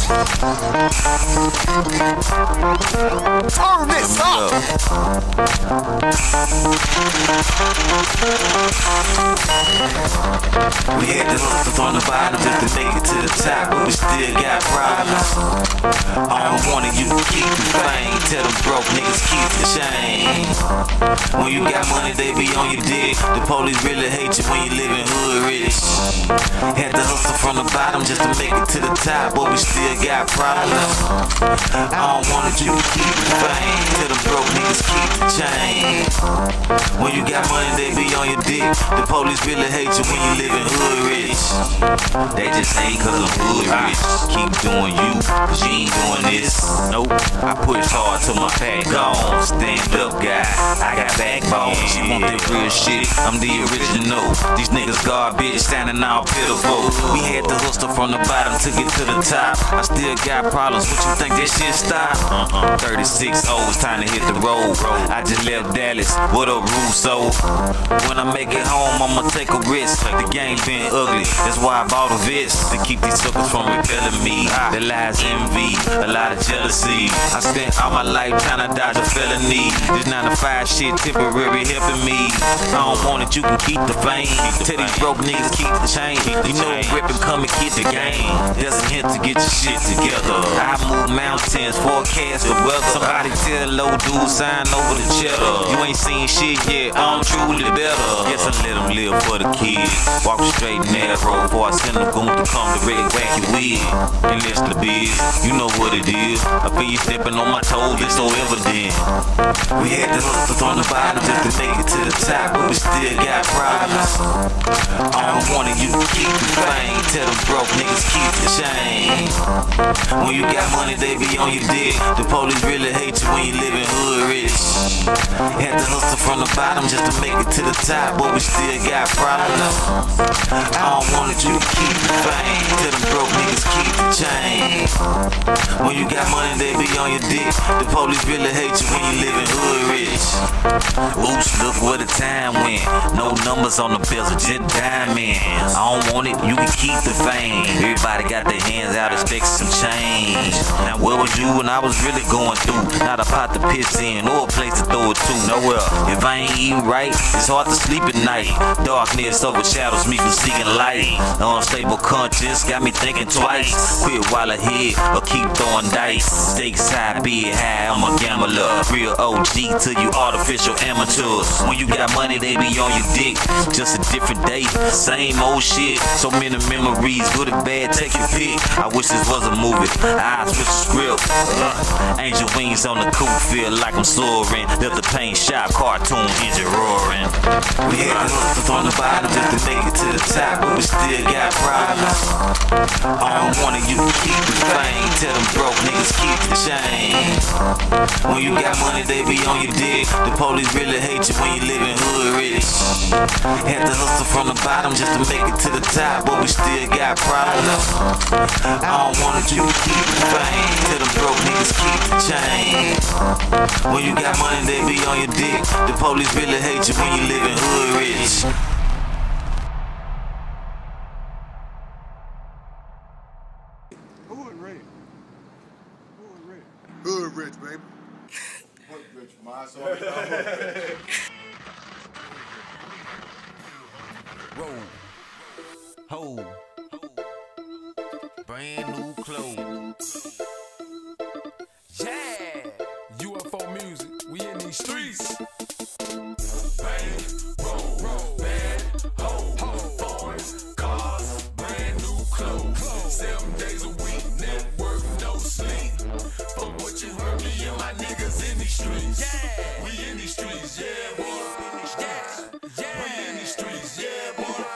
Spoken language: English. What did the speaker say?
Turn this up. We had to hustle from the bottom just to make it to the top, but we still got problems. All I wanted you to keep the fame. Tell them broke niggas keep the shame. When you got money, they be on your dick. The police really hate you when you living hood rich. Had to hustle from the bottom just to make it to the top, but we still got problems. All I wanted you to keep the fame. Tell them broke niggas keep the change. When you got money, they be on your dick. The police really hate you when you living hood rich. They just hate cause I'm hood rich. Keep doing you, cause you ain't doing this. Nope, I push hard till my pack gone. Stand up guy, I got backbone. She want that real shit, I'm the original. These niggas garbage, standing all pitiful. We had to hustle from the bottom to get to the top. I still got problems, what you think that shit stop? 36 it's time to hit the road. I just left Dallas, what up Russo? When I make it home, I'ma take a risk. The game been ugly, that's why I bought a vest. To keep these suckers from repelling me. The lies envy, a lot of jealousy. I spent all my life trying to dodge a felony. This 9 to 5 shit temporary helping me. I don't want it, you can keep the fame. Tell these broke niggas keep the change. You know rip and come and get the game. There's a hint to get your shit together. I move mountains, forecast the weather. Somebody tell low dude sign over the cheddar. You ain't seen shit yet, I'm truly better. Guess I let them live for the kids. Walk straight and narrow before I send them goon to come to red wacky wig. And listen to biz, you know what it is. I feel you stepping on my toes, it's so evident. We had to hustle from the bottom just to make it to the top, but we still got problems. All I wanted you to keep the fame. Tell them broke niggas keep the shame. When you got money, they be on your dick. The police really hate you when you living hood rich. Had to hustle from the bottom just to make it to the top, but we still got problems. All I wanted you to keep the fame. Tell them broke niggas keep the change. When you got money, they be on your dick. The police really hate you when you living hood rich. Oops, look where the time went. No numbers on the bills, just diamonds. I don't want it, you can keep the fame. Everybody got their hands out expecting some change. Now where was you when I was really going through? Not a pot to piss in or a place to throw it to. Nowhere. If I ain't eating right, it's hard to sleep at night. Darkness overshadows me from seeking light. Unstable conscience got me thinking twice. Quit while ahead or keep throwing dice. Stakes high, be it high, I'm a gambler. Real OG to you artificial amateurs. When you got money, they be on your dick. Just a different day, same old shit. So many memories, good and bad, take your pick. I wish this was a movie, I switch the script. Angel wings on the coupe, feel like I'm soaring. Let the paint shop, cartoon engine roaring. We had to hustle from the bottom just to make it to the top, but we still got problems. All I wanted you to keep the fame. Tell them broke niggas keep the change. When you got money, they be on your dick. The police really hate you when you living hood rich. Had to hustle from the bottom just to make it to the top, but we still got problems. All I wanted you to keep the fame. Tell them broke niggas keep the change. When you got money, they be on your dick. The police really hate you when you living hood rich. Hood rich. Hood rich. Hood rich, baby. Hood rich, my soul. Roll, ho, brand new clothes. Yeah, UFO music, we in these streets.